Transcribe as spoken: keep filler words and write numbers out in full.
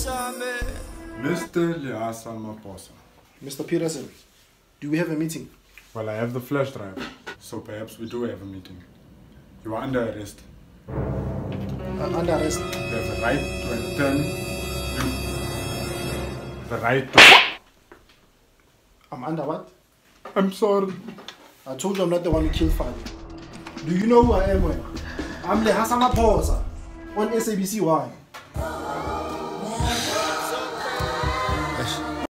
Mister Lehasa Maphosa. Mister Peterson, do we have a meeting? Well, I have the flash drive, so perhaps we do have a meeting. You are under arrest. Uh, under arrest? You have the right to an attorney. You the right to... I'm under what? I'm sorry. I told you I'm not the one who killed Fanny. Do you know who I am, man? I'm Lehasa Maphosa on S A B C one.